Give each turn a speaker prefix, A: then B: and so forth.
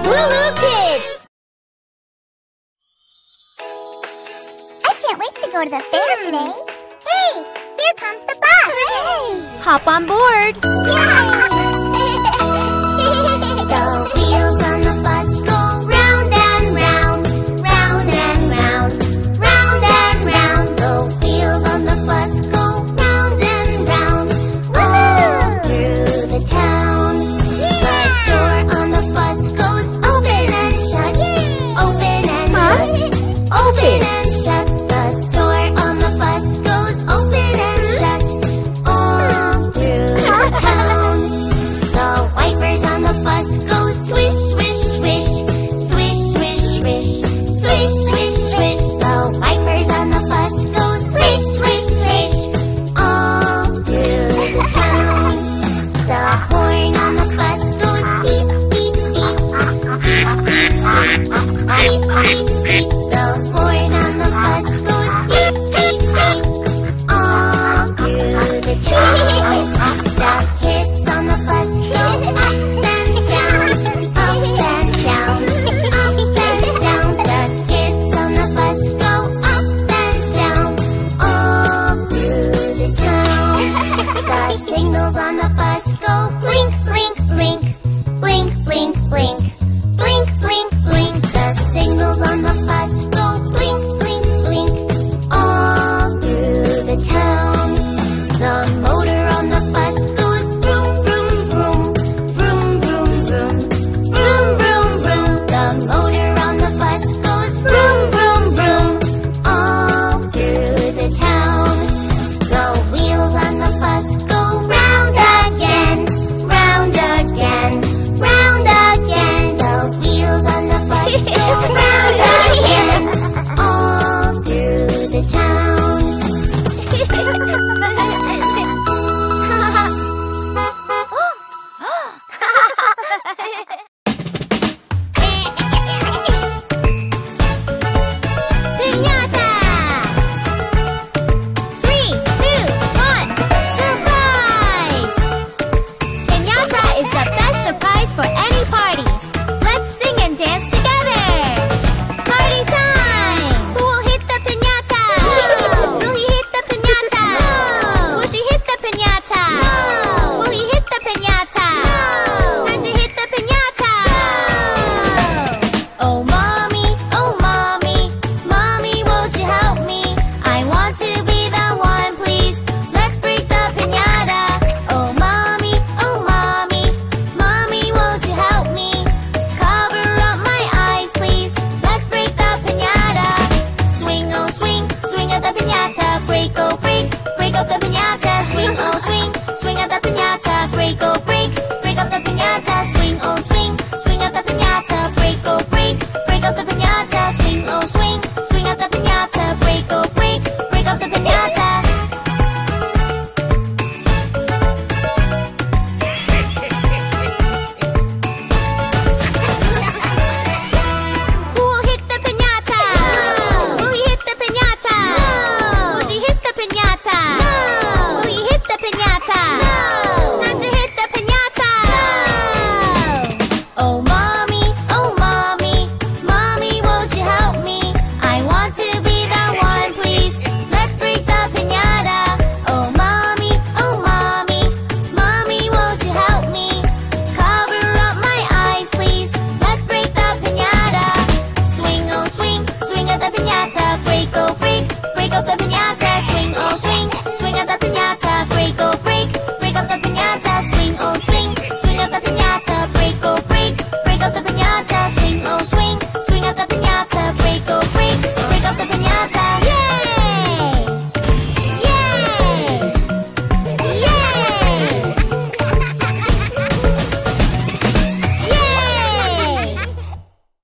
A: Woohoo, kids!
B: I can't wait to go to the fair today. Hey, here comes the bus. Hooray!
C: Hop on board.
B: Yay! The wheels on the bus go round and round, round and round, round and round. The wheels on the bus go round and round, all through the town. The door on the bus goes open and shut, open and shut, open and shut. The door on the bus goes open and shut, all through the town. The wipers on the bus go swish, swish, swish, swish, swish, swish, swish, swish, swish. The wipers on the bus go swish, swish, swish, all through the town. The horn on the bus goes beep, beep, beep, beep, beep, beep, beep, beep. The horn on the bus goes beep, beep, beep, all through the town. The kids on the bus go up and down, up and down, up and down. The kids on the bus go up and down, all through the town. The signals on the bus go blink, blink, blink, blink, blink, blink, blink, blink, blink. The signals on the bus go blink, blink, blink, all through the town. The motor on the bus goes vroom, vroom, vroom, vroom, vroom, vroom, vroom, vroom, vroom. The motor on the bus goes vroom, vroom, vroom, all through the town. The wheels on the bus go round again, round again, round again. The wheels on the bus go round again, all through the town. Piñata! 3, 2, 1, surprise! Piñata is the best surprise for any party. Let's sing and dance together. Party time! Who will hit the piñata? No. Will he hit the piñata? No. Will she hit the piñata? No. Will he hit the piñata? No. Time to hit the piñata. Go. Oh mommy, mommy, won't you help me? I want to be the one, please. Let's break the piñata. Oh mommy, mommy, won't you help me? Cover up my eyes, please. Let's break the piñata. Swing, oh swing, swing at the piñata. Break, oh break up the piñata. Swing, oh swing at the piñata. Break, oh break up the piñata. Swing, oh swing at the piñata. Break, oh break up the piñata. Swing, oh swing at the piñata. Break, oh break up the piñata. Who will hit the piñata? No. Will he hit the piñata? No. Will she hit the piñata? No. Will he hit the piñata? No. Time to hit the piñata. No. Oh mommy, mommy, won't you help me? I want to be the one, please. Let's break the piñata. Oh mommy, mommy, won't you help me? Cover up my eyes, please. Let's break the piñata. Swing, oh swing at the piñata. Break, oh break up the piñata. Swing, oh